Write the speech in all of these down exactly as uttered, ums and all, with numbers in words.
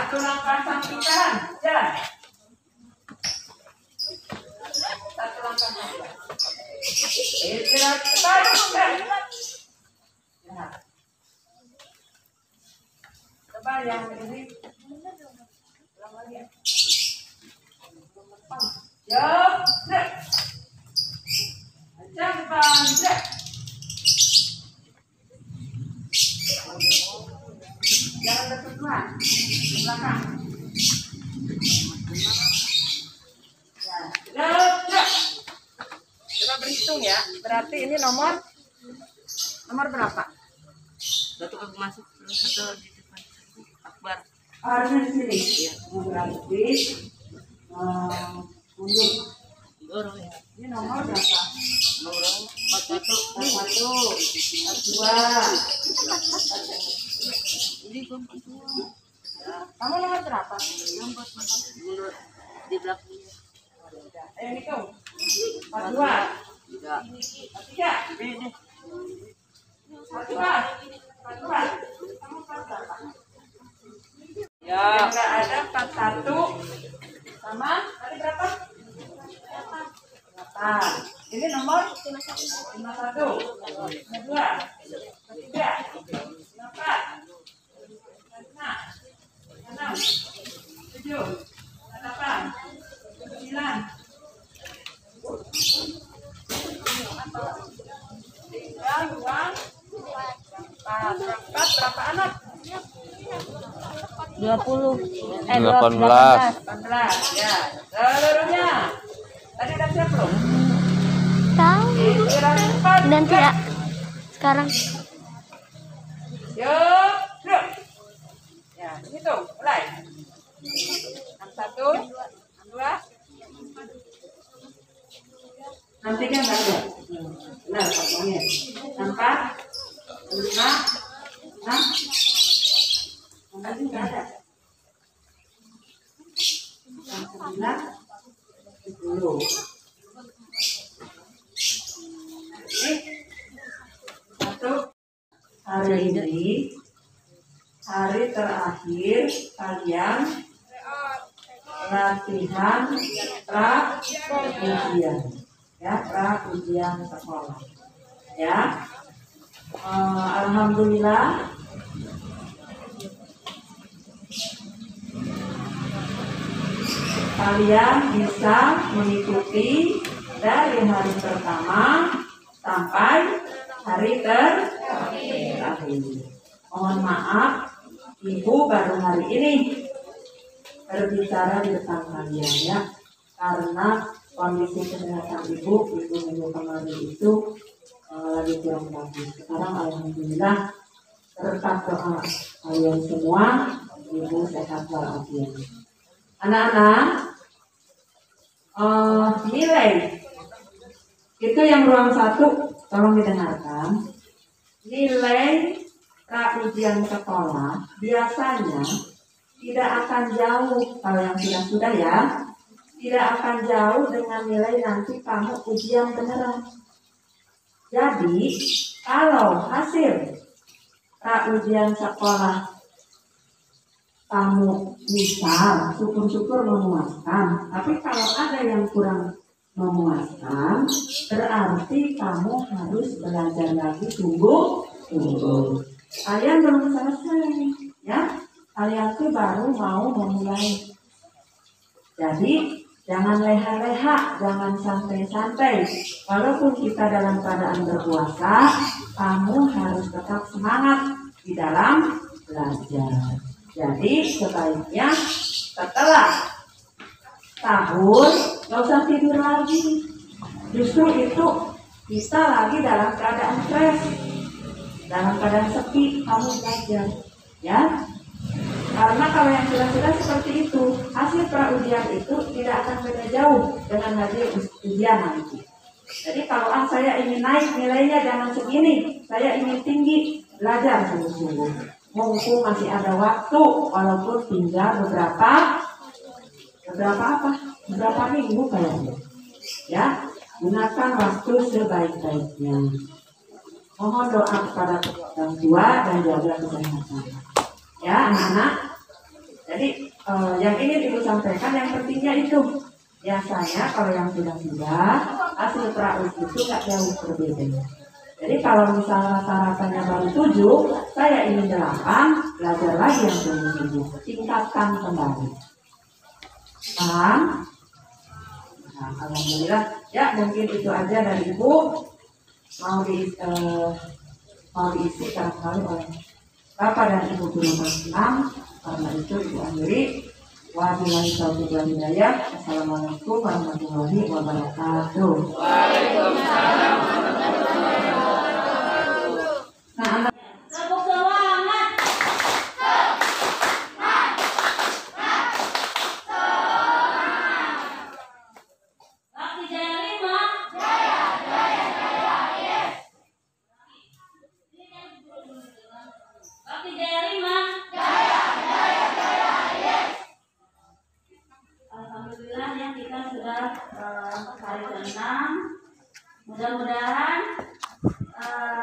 Satu langkah samping kanan, jalan. Satu langkah samping. Istirahat cepat, cepat. Ya. Coba yang ini. Ulang lagi ya. Jauh, cek. Ancang depan, cek. Jangan bersentuhan, ke belakang. Ya, jauh, cek. Coba berhitung ya. Berarti ini nomor nomor berapa? Satu aku masuk, satu di depan. Akbar. Harusnya di sini. Iya. Berarti uh, mundur. Dorong ya. Ini nomor berapa? Nomor empat satu. Empat satu, empat dua. Ini empat dua. Kamu nomor berapa? Nomor menurut di belakangnya. Ayo hitung. Empat dua. Tiga. Empat tiga. Ini. Empat dua. Empat dua. Kamu empat berapa? Ya. Yang nggak ada empat satu sama tadi berapa? Delapan. Ini nomor lima satu, lima dua, lima tiga, lima empat, lima enam, tujuh, delapan, sembilan. Tiga, dua, empat. Berangkat berapa anak? Dua puluh. Eh, delapan belas. delapan belas, ya. Seluruhnya. Tadi udah siap belum? Tahu. Istirahat cepat. Dan tidak sekarang. Yuk, yuk. Ya, hitung, mulai. Enam satu, enam dua. Enam tiga enggak ada. Benar, potongnya. Enam empat, enam lima, enam. Enam enggak ada. Enam sembilan, sepuluh. Oke. Satu. Hari ini hari terakhir kalian latihan pra ujian, ya, pra ujian sekolah, ya. Uh, Alhamdulillah kalian bisa mengikuti dari hari pertama sampai hari terakhir. Mohon maaf, Ibu baru hari ini berbicara di depan kalian, ya, karena kondisi kesehatan Ibu Ibu minggu kemarin itu uh, lagi kurang bagus. Sekarang alhamdulillah berkat doa kalian semua, Ibu sehat walafiat. Anak-anak, uh, nilai itu yang ruang satu, tolong didengarkan. Nilai pra ujian sekolah biasanya tidak akan jauh, kalau yang sudah-sudah ya, tidak akan jauh dengan nilai nanti kamu ujian beneran. Jadi, kalau hasil pra ujian sekolah kamu misal, syukur-syukur memuaskan, tapi kalau ada yang kurang memuaskan, berarti kamu harus belajar lagi sungguh-sungguh. Kalian belum selesai, ya. Kalian tuh baru mau memulai. Jadi jangan leha-leha, jangan santai-santai. Walaupun kita dalam keadaan berpuasa, kamu harus tetap semangat di dalam belajar. Jadi sebaiknya setelah tahun nggak usah tidur lagi. Justru itu kita lagi dalam keadaan stres, dalam keadaan sepi, kamu belajar, ya. Karena kalau yang sudah-sudah seperti itu, hasil pra ujian itu tidak akan beda jauh dengan hasil ujian nanti. Jadi kalau ah, saya ingin naik nilainya jangan segini, saya ingin tinggi, belajar sungguh-sungguh. Mumpung masih ada waktu, walaupun tinggal beberapa beberapa apa? Beberapa minggu kayaknya. Ya, gunakan waktu sebaik-baiknya. Mohon doa kepada orang tua dan jaga kesehatan. Ya, anak-anak. Jadi eh, yang ingin Ibu sampaikan yang pentingnya itu biasanya kalau yang sudah-sudah hasil praus itu nggak jauh berbeda. Jadi kalau misalnya rata-ratanya baru tujuh, saya ingin delapan, belajar lagi yang belum tujuh, tingkatkan kembali. Paham? Nah, alhamdulillah. Ya mungkin itu aja dari Ibu. Mau di eh, mau diisi barangkali oleh Bapak dan Ibu guru kelas enam. Karena itu Ibu akhiri. Wabillahi taufiq wal hidayah. Assalamualaikum warahmatullahi wabarakatuh. Waalaikumsalam warahmatullahi wabarakatuh. Nah, anak Tepuk semangat. Bakti Jaya lima. Jaya, jaya, jaya, yes. Bakti Jaya lima. Jaya, jaya, jaya, yes. Alhamdulillah ya kita sudah uh, hari keenam. Mudah-mudahan uh,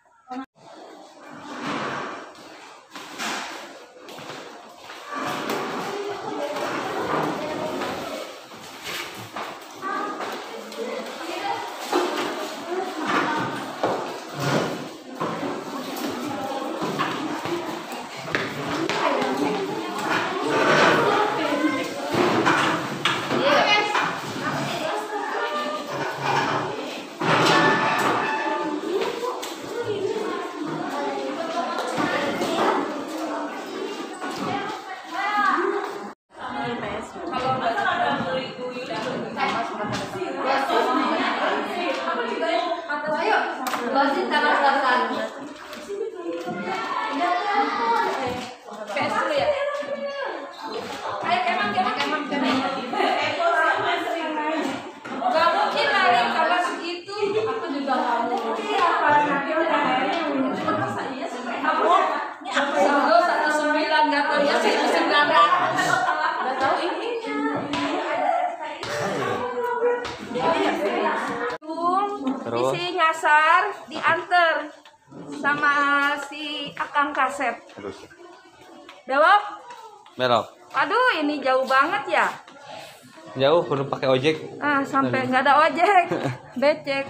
isi nyasar diantar sama si akang kaset. Belok? Belok. Aduh, ini jauh banget ya. Jauh, perlu pakai ojek. Ah, sampai nggak ada ojek. Becek.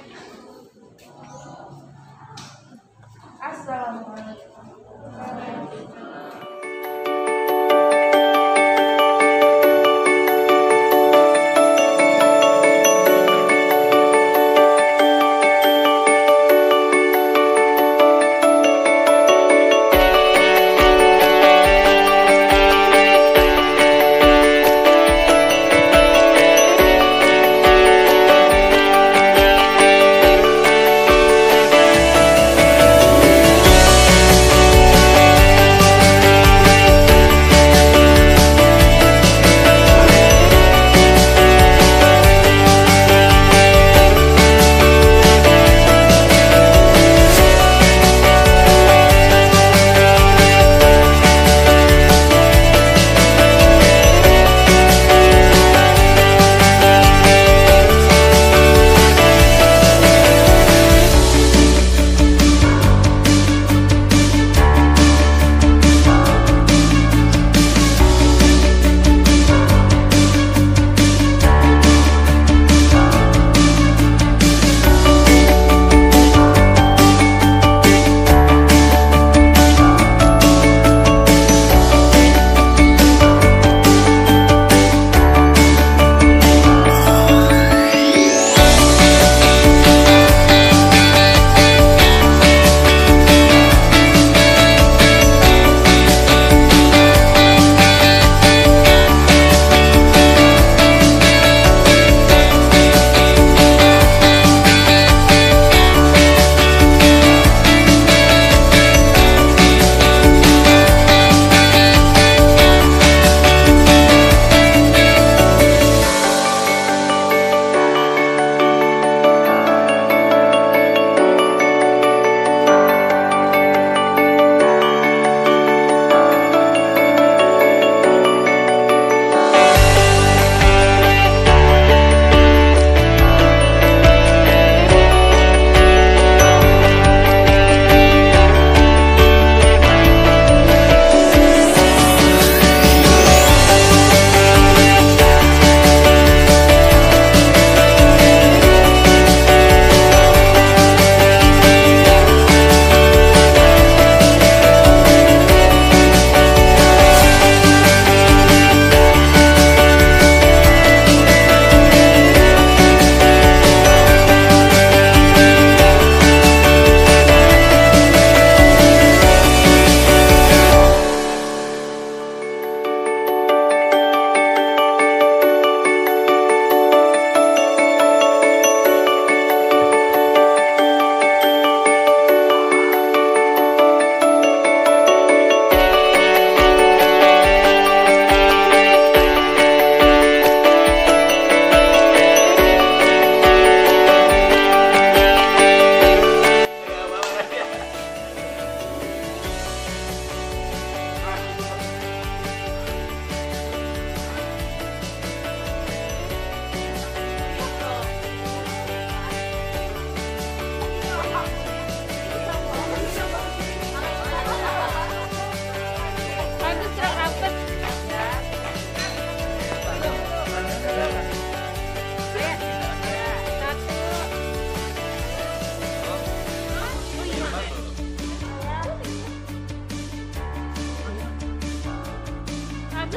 Assalamualaikum.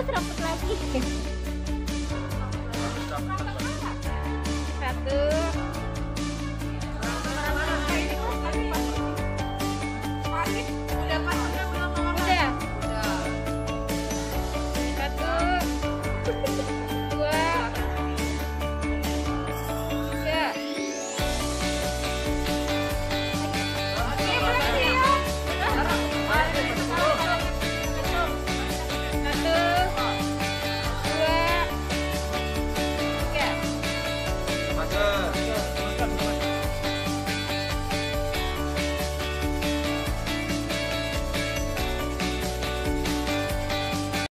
seraput lagi. Satu. Udah. Satu. Dua. Tiga. Oke, berhenti ya. Satu. Dua. Tiga. Masuk.